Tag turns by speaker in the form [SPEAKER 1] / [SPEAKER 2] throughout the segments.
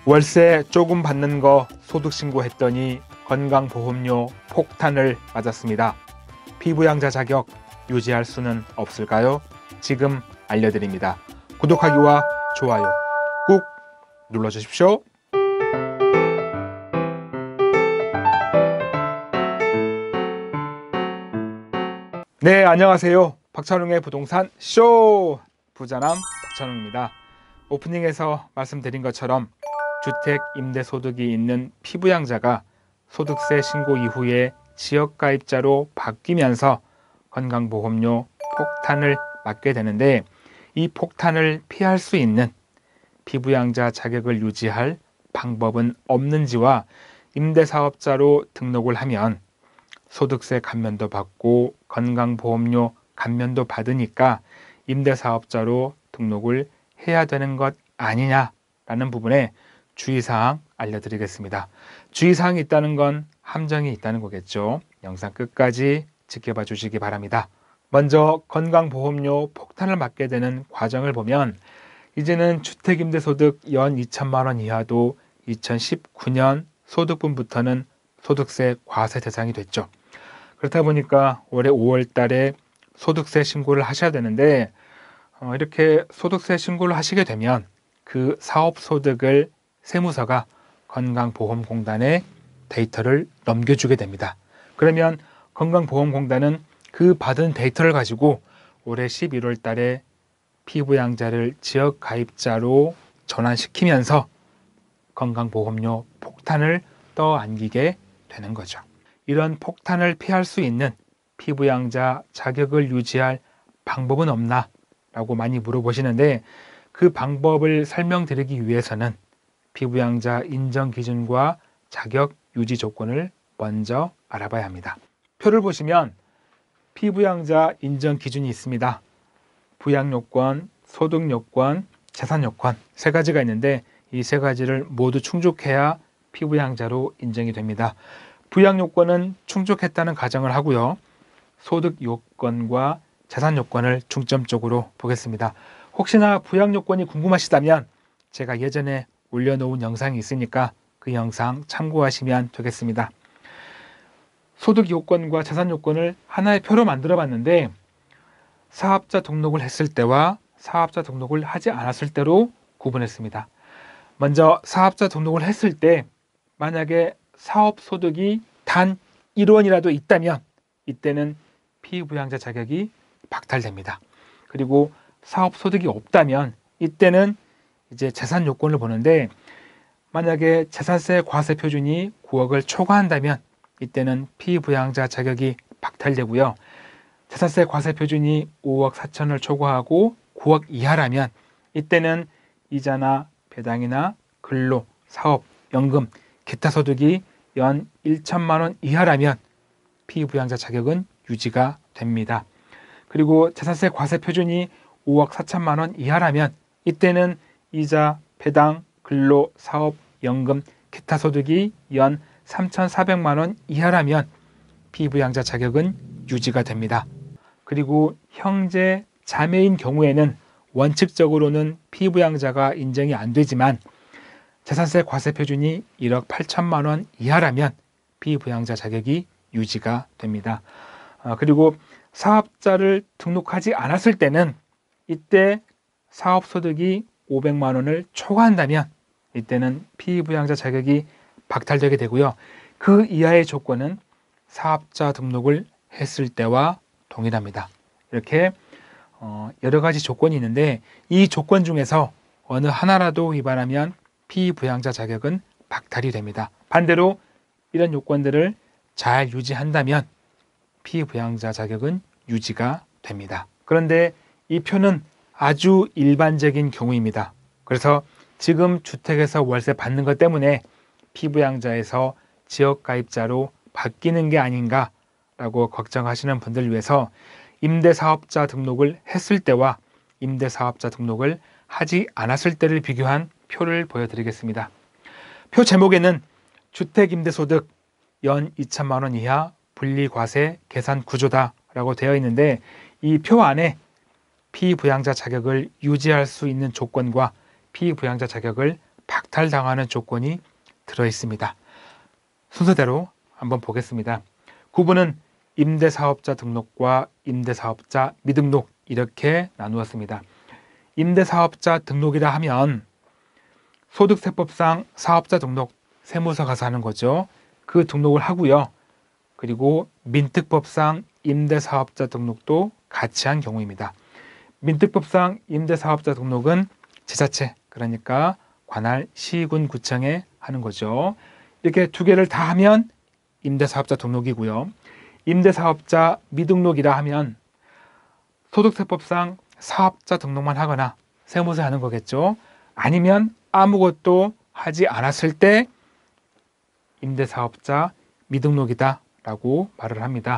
[SPEAKER 1] 월세 조금 받는 거 소득신고했더니 건강보험료 폭탄을 맞았습니다. 피부양자 자격 유지할 수는 없을까요? 지금 알려드립니다. 구독하기와 좋아요 꾹 눌러주십시오. 네, 안녕하세요. 박찬웅의 부동산 쇼! 부자남 박찬웅입니다. 오프닝에서 말씀드린 것처럼 주택 임대소득이 있는 피부양자가 소득세 신고 이후에 지역가입자로 바뀌면서 건강보험료 폭탄을 맞게 되는데, 이 폭탄을 피할 수 있는 피부양자 자격을 유지할 방법은 없는지와 임대사업자로 등록을 하면 소득세 감면도 받고 건강보험료 감면도 받으니까 임대사업자로 등록을 해야 되는 것 아니냐라는 부분에 주의사항 알려드리겠습니다. 주의사항이 있다는 건 함정이 있다는 거겠죠. 영상 끝까지 지켜봐 주시기 바랍니다. 먼저 건강보험료 폭탄을 맞게 되는 과정을 보면, 이제는 주택임대소득 연 2천만 원 이하도 2019년 소득분부터는 소득세 과세 대상이 됐죠. 그렇다 보니까 올해 5월 달에 소득세 신고를 하셔야 되는데, 이렇게 소득세 신고를 하시게 되면 그 사업소득을 세무서가 건강보험공단에 데이터를 넘겨주게 됩니다. 그러면 건강보험공단은 그 받은 데이터를 가지고 올해 11월 달에 피부양자를 지역가입자로 전환시키면서 건강보험료 폭탄을 떠안기게 되는 거죠. 이런 폭탄을 피할 수 있는 피부양자 자격을 유지할 방법은 없나? 라고 많이 물어보시는데, 그 방법을 설명드리기 위해서는 피부양자 인정 기준과 자격 유지 조건을 먼저 알아봐야 합니다. 표를 보시면 피부양자 인정 기준이 있습니다. 부양요건, 소득요건, 재산요건 세 가지가 있는데, 이 세 가지를 모두 충족해야 피부양자로 인정이 됩니다. 부양요건은 충족했다는 가정을 하고요. 소득요건과 재산요건을 중점적으로 보겠습니다. 혹시나 부양요건이 궁금하시다면 제가 예전에 올려놓은 영상이 있으니까 그 영상 참고하시면 되겠습니다. 소득요건과 재산요건을 하나의 표로 만들어 봤는데, 사업자 등록을 했을 때와 사업자 등록을 하지 않았을 때로 구분했습니다. 먼저 사업자 등록을 했을 때 만약에 사업소득이 단 1원이라도 있다면 이때는 피부양자 자격이 박탈됩니다. 그리고 사업소득이 없다면 이때는 이제 재산 요건을 보는데, 만약에 재산세 과세 표준이 9억을 초과한다면 이때는 피부양자 자격이 박탈되고요. 재산세 과세 표준이 5억 4천을 초과하고 9억 이하라면 이때는 이자나 배당이나 근로, 사업, 연금, 기타 소득이 연 1천만 원 이하라면 피부양자 자격은 유지가 됩니다. 그리고 재산세 과세 표준이 5억 4천만 원 이하라면 이때는 이자, 배당, 근로, 사업, 연금, 기타 소득이 연 3,400만 원 이하라면 피부양자 자격은 유지가 됩니다. 그리고 형제, 자매인 경우에는 원칙적으로는 피부양자가 인정이 안 되지만 재산세 과세 표준이 1억 8천만 원 이하라면 피부양자 자격이 유지가 됩니다. 그리고 사업자를 등록하지 않았을 때는 이때 사업소득이 500만 원을 초과한다면 이때는 피부양자 자격이 박탈되게 되고요. 그 이하의 조건은 사업자 등록을 했을 때와 동일합니다. 이렇게 여러 가지 조건이 있는데, 이 조건 중에서 어느 하나라도 위반하면 피부양자 자격은 박탈이 됩니다. 반대로 이런 요건들을 잘 유지한다면 피부양자 자격은 유지가 됩니다. 그런데 이 표는 아주 일반적인 경우입니다. 그래서 지금 주택에서 월세 받는 것 때문에 피부양자에서 지역가입자로 바뀌는 게 아닌가라고 걱정하시는 분들을 위해서 임대사업자 등록을 했을 때와 임대사업자 등록을 하지 않았을 때를 비교한 표를 보여드리겠습니다. 표 제목에는 주택임대소득 연 2천만 원 이하 분리과세 계산 구조다라고 되어 있는데, 이 표 안에 피부양자 자격을 유지할 수 있는 조건과 피부양자 자격을 박탈당하는 조건이 들어 있습니다. 순서대로 한번 보겠습니다. 구분은 임대사업자 등록과 임대사업자 미등록 이렇게 나누었습니다. 임대사업자 등록이라 하면 소득세법상 사업자 등록 세무서 가서 하는 거죠. 그 등록을 하고요. 그리고 민특법상 임대사업자 등록도 같이 한 경우입니다. 민특법상 임대사업자 등록은 지자체, 그러니까 관할 시군 구청에 하는 거죠. 이렇게 두 개를 다 하면 임대사업자 등록이고요. 임대사업자 미등록이라 하면 소득세법상 사업자 등록만 하거나 세무서 하는 거겠죠. 아니면 아무것도 하지 않았을 때 임대사업자 미등록이다 라고 말을 합니다.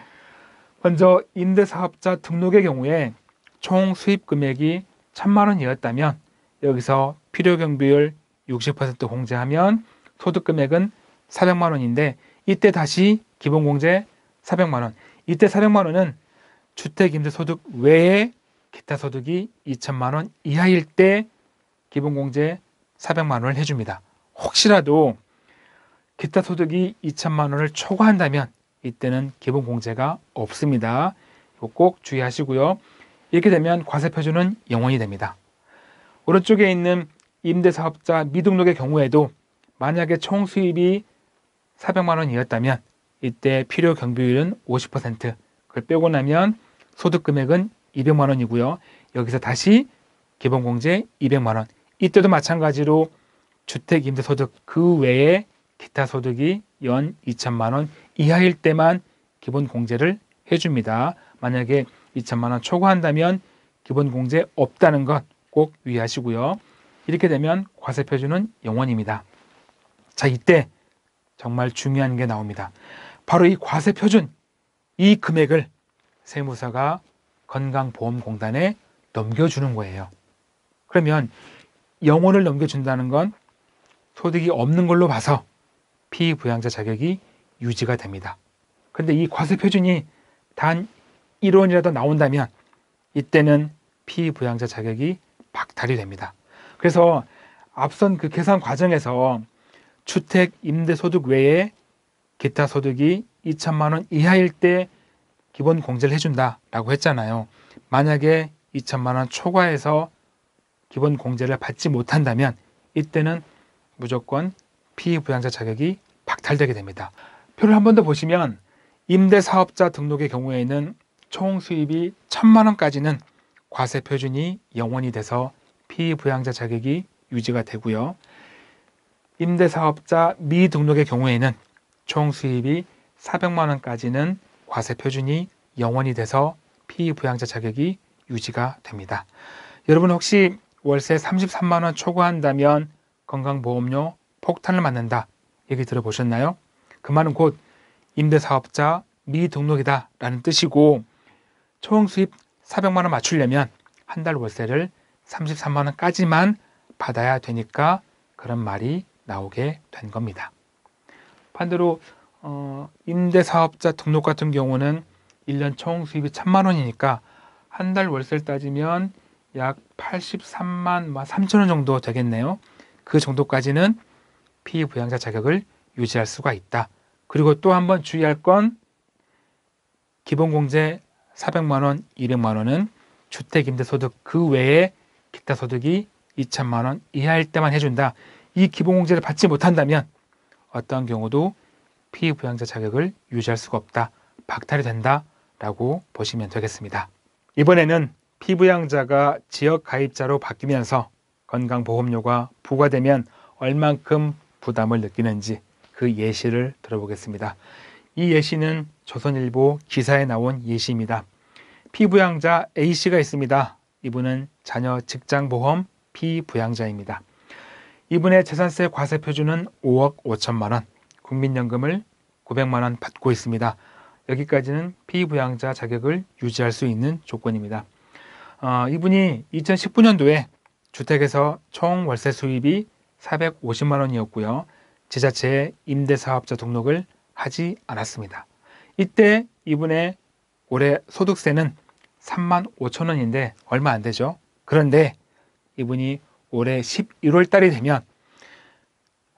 [SPEAKER 1] 먼저 임대사업자 등록의 경우에 총 수입 금액이 1,000만 원이었다면 여기서 필요경비율 60% 공제하면 소득 금액은 400만 원인데 이때 다시 기본공제 400만 원. 이때 400만 원은 주택임대소득 외에 기타 소득이 2천만 원 이하일 때 기본공제 400만 원을 해줍니다. 혹시라도 기타 소득이 2천만 원을 초과한다면 이때는 기본공제가 없습니다. 이거 꼭 주의하시고요. 이렇게 되면 과세표준은 0원이 됩니다. 오른쪽에 있는 임대사업자 미등록의 경우에도 만약에 총 수입이 400만 원이었다면 이때 필요 경비율은 50%, 그걸 빼고 나면 소득 금액은 200만 원이고요. 여기서 다시 기본공제 200만 원. 이때도 마찬가지로 주택임대소득 그 외에 기타 소득이 연 2천만 원 이하일 때만 기본공제를 해줍니다. 만약에 2천만 원 초과한다면 기본공제 없다는 것 꼭 유의하시고요. 이렇게 되면 과세표준은 0원입니다. 자, 이때 정말 중요한 게 나옵니다. 바로 이 과세표준, 이 금액을 세무서가 건강보험공단에 넘겨주는 거예요. 그러면 0원을 넘겨준다는 건 소득이 없는 걸로 봐서 피부양자 자격이 유지가 됩니다. 그런데 이 과세표준이 단 1원이라도 나온다면 이때는 피부양자 자격이 박탈이 됩니다. 그래서 앞선 그 계산 과정에서 주택 임대소득 외에 기타 소득이 2천만 원 이하일 때 기본 공제를 해준다라고 했잖아요. 만약에 2천만 원 초과해서 기본 공제를 받지 못한다면 이때는 무조건 피부양자 자격이 박탈되게 됩니다. 표를 한 번 더 보시면 임대사업자 등록의 경우에는 총 수입이 1,000만 원까지는 과세표준이 0원이 돼서 피부양자 자격이 유지가 되고요. 임대사업자 미등록의 경우에는 총 수입이 400만 원까지는 과세표준이 0원이 돼서 피부양자 자격이 유지가 됩니다. 여러분 혹시 월세 33만 원 초과한다면 건강보험료 폭탄을 맞는다 얘기 들어보셨나요? 그 말은 곧 임대사업자 미등록이다 라는 뜻이고 총 수입 400만 원 맞추려면 한 달 월세를 33만 원까지만 받아야 되니까 그런 말이 나오게 된 겁니다. 반대로 임대사업자 등록 같은 경우는 1년 총 수입이 1,000만 원이니까 한 달 월세를 따지면 약 83만 3천 원 정도 되겠네요. 그 정도까지는 피부양자 자격을 유지할 수가 있다. 그리고 또 한번 주의할 건 기본공제 400만 원, 200만 원은 주택임대소득 그 외에 기타 소득이 2천만 원 이하일 때만 해준다. 이 기본공제를 받지 못한다면 어떤 경우도 피부양자 자격을 유지할 수가 없다. 박탈이 된다라고 보시면 되겠습니다. 이번에는 피부양자가 지역가입자로 바뀌면서 건강보험료가 부과되면 얼만큼 부담을 느끼는지 그 예시를 들어보겠습니다. 이 예시는 조선일보 기사에 나온 예시입니다. 피부양자 A씨가 있습니다. 이분은 자녀 직장보험 피부양자입니다. 이분의 재산세 과세표준은 5억 5천만 원, 국민연금을 900만 원 받고 있습니다. 여기까지는 피부양자 자격을 유지할 수 있는 조건입니다. 이분이 2019년도에 주택에서 총 월세 수입이 450만 원이었고요. 지자체에 임대사업자 등록을 하지 않았습니다. 이때 이분의 올해 소득세는 3만 5천 원인데 얼마 안 되죠. 그런데 이분이 올해 11월 달이 되면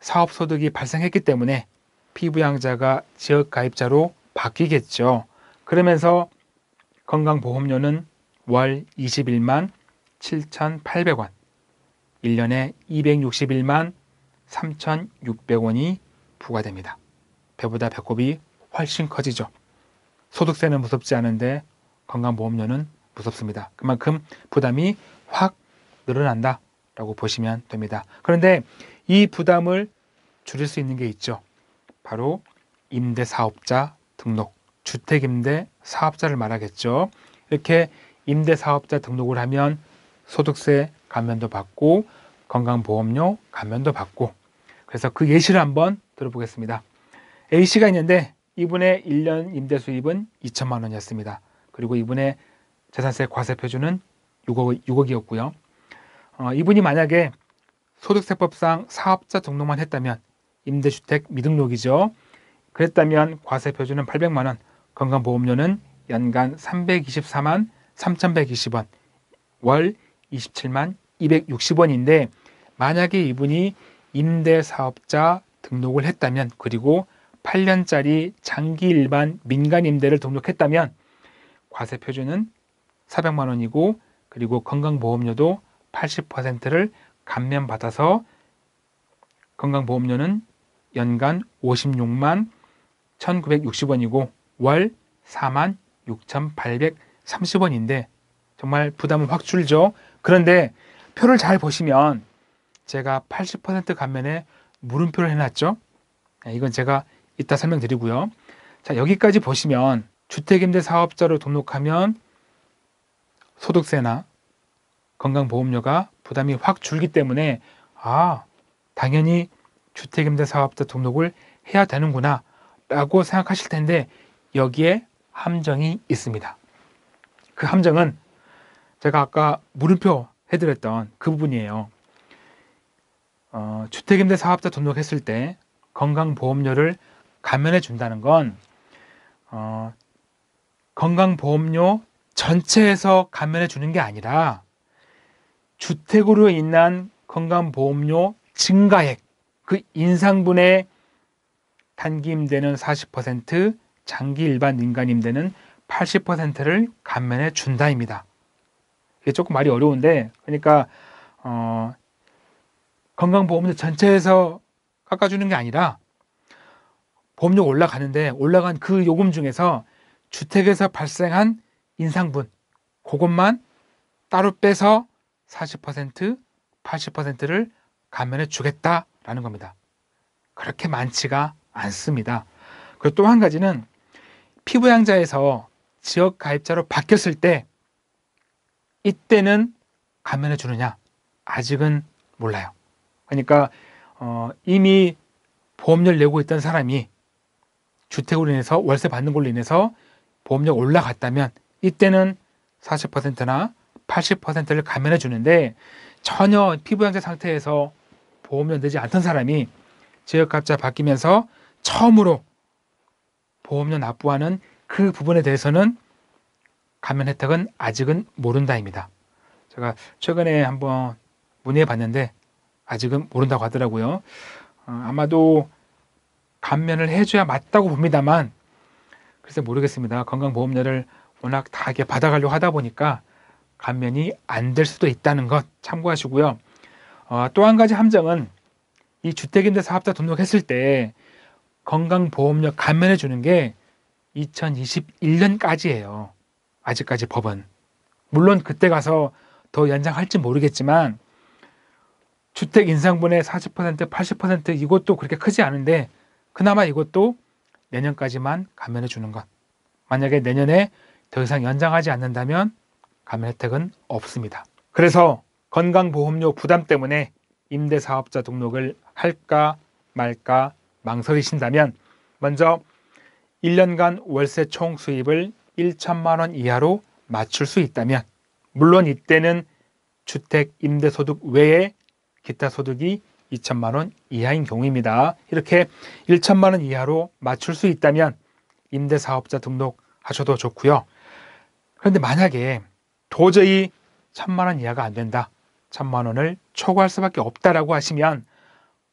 [SPEAKER 1] 사업소득이 발생했기 때문에 피부양자가 지역가입자로 바뀌겠죠. 그러면서 건강보험료는 월 21만 7,800원, 1년에 261만 3,600원이 부과됩니다. 배보다 배꼽이 훨씬 커지죠. 소득세는 무섭지 않은데 건강보험료는 무섭습니다. 그만큼 부담이 확 늘어난다 라고 보시면 됩니다. 그런데 이 부담을 줄일 수 있는 게 있죠. 바로 임대사업자 등록, 주택임대 사업자를 말하겠죠. 이렇게 임대사업자 등록을 하면 소득세 감면도 받고 건강보험료 감면도 받고, 그래서 그 예시를 한번 들어보겠습니다. A씨가 있는데 이분의 1년 임대 수입은 2천만 원이었습니다. 그리고 이분의 재산세 과세 표준은 6억이었고요. 이분이 만약에 소득세법상 사업자 등록만 했다면 임대주택 미등록이죠. 그랬다면 과세 표준은 800만 원, 건강보험료는 연간 324만 3,120원, 월 27만 260원인데 만약에 이분이 임대사업자 등록을 했다면, 그리고 8년짜리 장기 일반 민간 임대를 등록했다면 과세 표준은 400만 원이고, 그리고 건강보험료도 80%를 감면받아서 건강보험료는 연간 56만 1,960원이고 월 4만 6,830원인데 정말 부담은 확 줄죠. 그런데 표를 잘 보시면 제가 80% 감면에 물음표를 해놨죠. 이건 제가 이따 설명드리고요. 자, 여기까지 보시면 주택임대사업자로 등록하면 소득세나 건강보험료가 부담이 확 줄기 때문에 당연히 주택임대사업자 등록을 해야 되는구나 라고 생각하실 텐데 여기에 함정이 있습니다. 그 함정은 제가 아까 물음표 해드렸던 그 부분이에요. 주택임대사업자 등록했을 때 건강보험료를 감면해 준다는 건 건강보험료 전체에서 감면해 주는 게 아니라 주택으로 인한 건강보험료 증가액, 그 인상분의 단기 임대는 40%, 장기 일반 민간 임대는 80%를 감면해 준다입니다. 이게 조금 말이 어려운데, 그러니까 건강보험료 전체에서 깎아주는 게 아니라 보험료가 올라가는데 올라간 그 요금 중에서 주택에서 발생한 인상분, 그것만 따로 빼서 40%, 80%를 감면해 주겠다라는 겁니다. 그렇게 많지가 않습니다. 그리고 또 한 가지는 피부양자에서 지역가입자로 바뀌었을 때 이때는 감면해 주느냐? 아직은 몰라요. 그러니까 이미 보험료를 내고 있던 사람이 주택으로 인해서 월세 받는 걸로 인해서 보험료가 올라갔다면 이때는 40%나 80%를 감면해 주는데, 전혀 피부양자 상태에서 보험료 내지 않던 사람이 지역가입자 바뀌면서 처음으로 보험료 납부하는 그 부분에 대해서는 감면 혜택은 아직은 모른다입니다. 제가 최근에 한번 문의해 봤는데 아직은 모른다고 하더라고요. 아마도 감면을 해줘야 맞다고 봅니다만 글쎄 모르겠습니다. 건강보험료를 워낙 다 받아가려고 하다 보니까 감면이 안 될 수도 있다는 것 참고하시고요. 또 한 가지 함정은 이 주택임대사업자 등록했을 때 건강보험료 감면해 주는 게 2021년까지예요. 아직까지 법은. 물론 그때 가서 더 연장할지 모르겠지만 주택 인상분의 40%, 80% 이것도 그렇게 크지 않은데 그나마 이것도 내년까지만 감면해 주는 것. 만약에 내년에 더 이상 연장하지 않는다면 감면 혜택은 없습니다. 그래서 건강보험료 부담 때문에 임대사업자 등록을 할까 말까 망설이신다면 먼저 1년간 월세 총 수입을 1천만 원 이하로 맞출 수 있다면, 물론 이때는 주택 임대소득 외에 기타 소득이 2천만 원 이하인 경우입니다. 이렇게 1천만 원 이하로 맞출 수 있다면 임대사업자 등록하셔도 좋고요. 그런데 만약에 도저히 1,000만 원 이하가 안 된다, 1,000만 원을 초과할 수밖에 없다라고 하시면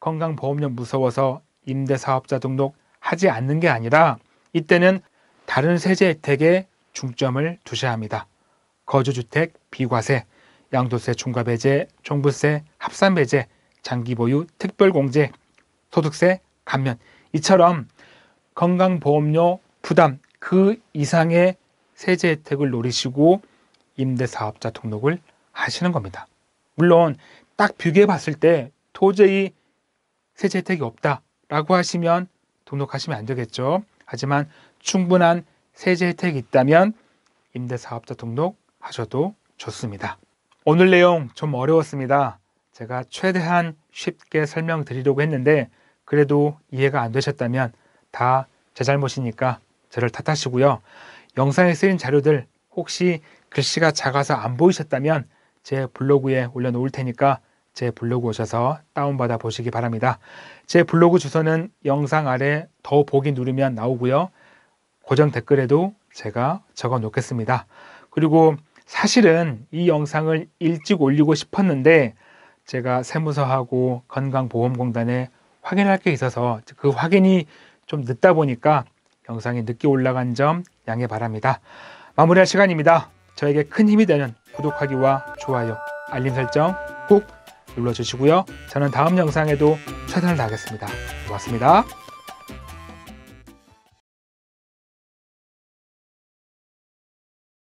[SPEAKER 1] 건강보험료 무서워서 임대사업자 등록하지 않는 게 아니라 이때는 다른 세제 혜택에 중점을 두셔야 합니다. 거주주택 비과세, 양도세 중과배제, 종부세 합산배제, 장기보유 특별공제, 소득세 감면, 이처럼 건강보험료 부담 그 이상의 세제 혜택을 노리시고 임대사업자 등록을 하시는 겁니다. 물론 딱 비교해 봤을 때 도저히 세제 혜택이 없다라고 하시면 등록하시면 안 되겠죠. 하지만 충분한 세제 혜택이 있다면 임대사업자 등록하셔도 좋습니다. 오늘 내용 좀 어려웠습니다. 제가 최대한 쉽게 설명드리려고 했는데 그래도 이해가 안 되셨다면 다 제 잘못이니까 저를 탓하시고요. 영상에 쓰인 자료들 혹시 글씨가 작아서 안 보이셨다면 제 블로그에 올려놓을 테니까 제 블로그 오셔서 다운받아 보시기 바랍니다. 제 블로그 주소는 영상 아래 더 보기 누르면 나오고요. 고정 댓글에도 제가 적어 놓겠습니다. 그리고 사실은 이 영상을 일찍 올리고 싶었는데 제가 세무서하고 건강보험공단에 확인할 게 있어서 그 확인이 좀 늦다 보니까 영상이 늦게 올라간 점 양해 바랍니다. 마무리할 시간입니다. 저에게 큰 힘이 되는 구독하기와 좋아요, 알림 설정 꼭 눌러주시고요. 저는 다음 영상에도 최선을 다하겠습니다. 고맙습니다.